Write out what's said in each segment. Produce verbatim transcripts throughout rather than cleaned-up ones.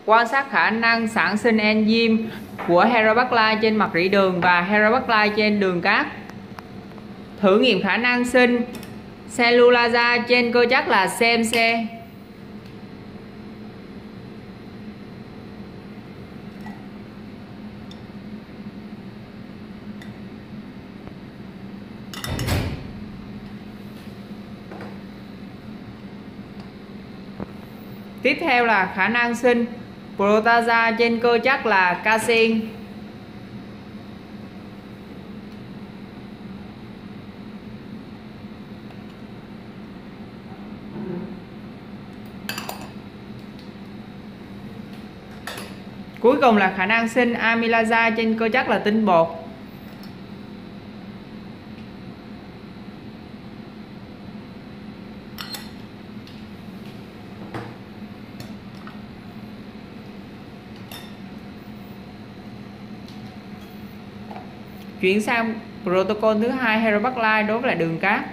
Quan sát khả năng sản sinh enzyme của Helicobacter trên mặt rỉ đường và Helicobacter trên đường cát. Thử nghiệm khả năng sinh cellulasa trên cơ chất là xê em xê. Tiếp theo là khả năng sinh proteasa trên cơ chất là casein. Cuối cùng là khả năng sinh amylasa trên cơ chất là tinh bột. Chuyển sang protocol thứ hai Helicobacter đối với lại đường cát.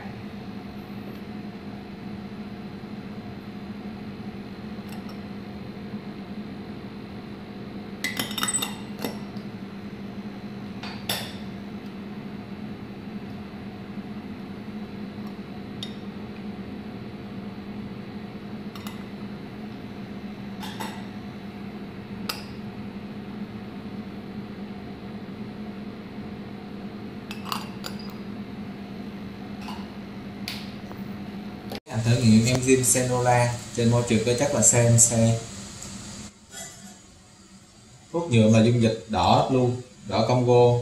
Thử nghiệm enzyme cellula trên môi trường cơ chất là xê em xê. Thuốc nhuộm là dung dịch đỏ luôn, đỏ Congo.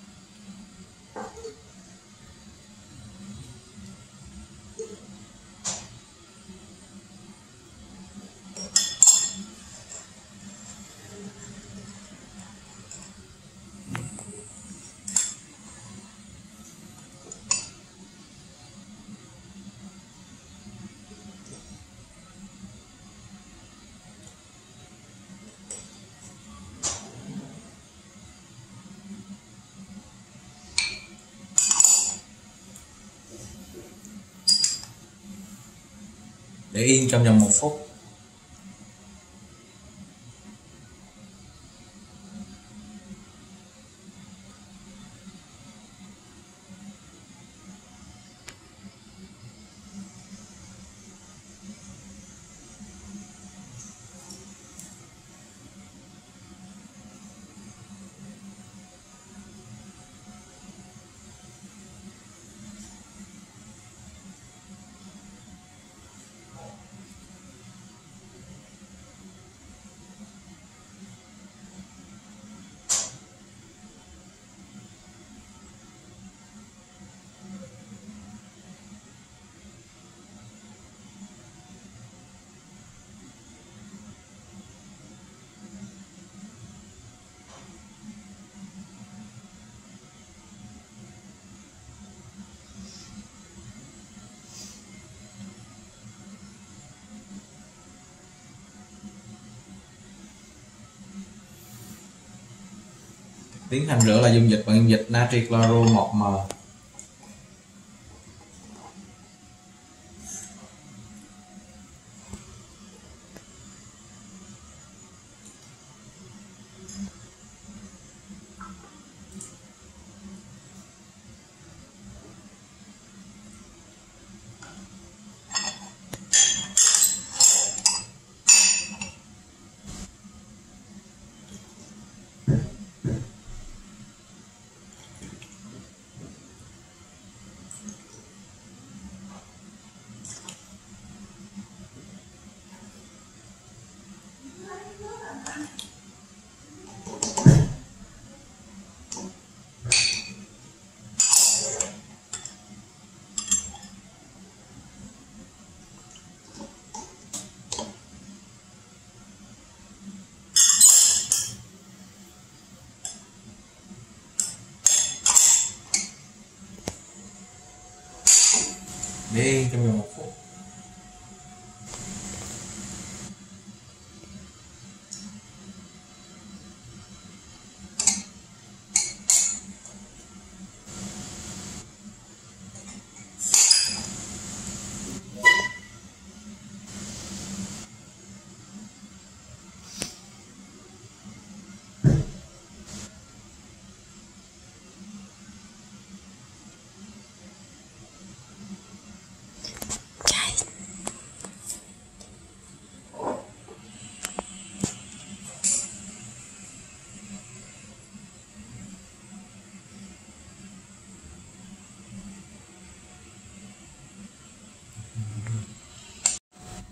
Để yên trong vòng một phút. Tiến hành rửa là dung dịch bằng dung dịch natri cloro một M. Để trong vòng một phút.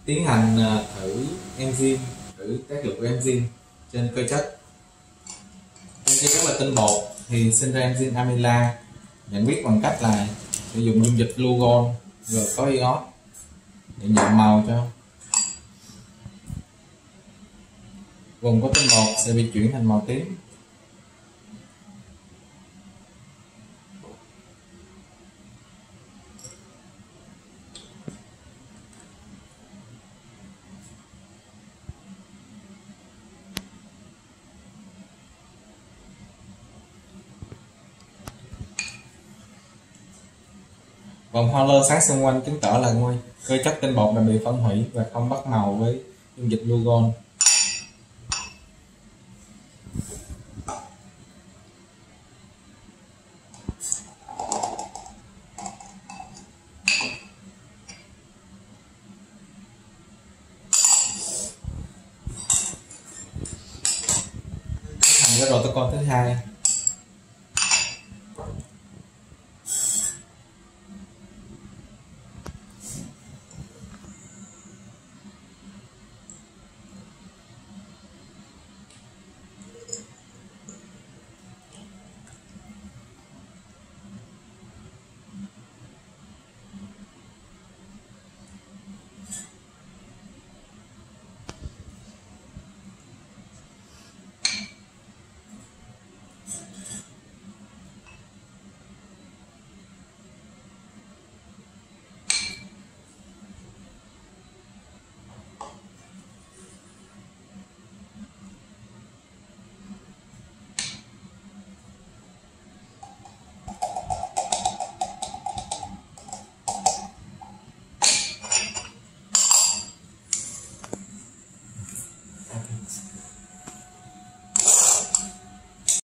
tiến hành à, thử enzyme, thử tác dụng của enzyme trên cơ chất. Trên cơ chất là tinh bột thì sinh ra enzyme amylase, nhận biết bằng cách là sử dụng dung dịch glucose rồi có iốt để nhuộm màu cho. Vùng có tinh bột sẽ bị chuyển thành màu tím. Vòng hoa lơ sáng xung quanh chứng tỏ là nguy cơ chất tinh bột đã bị phân hủy và không bắt màu với dung dịch glucose. Thành cái protocol thứ hai.